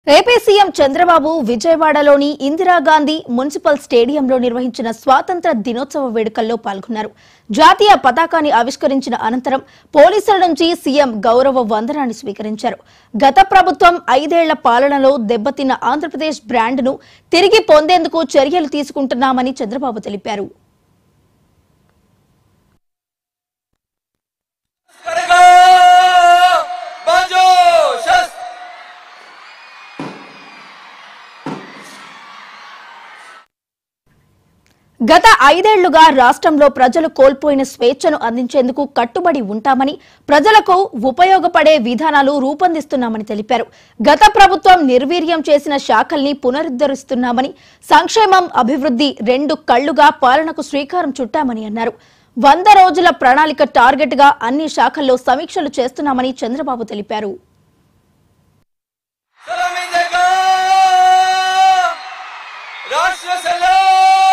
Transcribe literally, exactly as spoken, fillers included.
AP CM Chandrababu విజయవాడలోని Indira Gandhi municipal స్టేడియంలో నిర్వహించిన స్వాతంత్ర దినోత్సవ వేడుకల్లో పాల్గొన్నారు. జాతీయ పతాకాన్ని ఆవిష్కరించిన అనంతరం పోలీసుల నుంచి సీఎం గౌరవ వందనాన్ని స్వీకరించారు. గత ప్రభుత్వం ఐదేళ్ల పాలనలో దెబ్బతిన్న ఆంధ్రప్రదేశ్ బ్రాండ్ను తిరిగి పొందేందుకు చర్యలు తీసుకుంటున్నామని చంద్రబాబు తెలిపారు. గత ఐదేళ్లుగా రాష్ట్రంలో ప్రజలు కోల్పోయిన స్వేచ్ఛను అందించేందుకు కట్టుబడి ఉంటామని, ప్రజలకు ఉపయోగపడే విధానాలు రూపొందిస్తున్నామని తెలిపారు. గత ప్రభుత్వం నిర్వీర్యం చేసిన శాఖల్ని పునరుద్ధరిస్తున్నామని, సంక్షేమం, అభివృద్ధి రెండు కళ్లుగా పాలనకు శ్రీకారం చుట్టామని అన్నారు. వంద రోజుల ప్రణాళిక టార్గెట్ గా అన్ని శాఖల్లో సమీక్షలు చేస్తున్నామని చంద్రబాబు తెలిపారు. రాష్ట్ర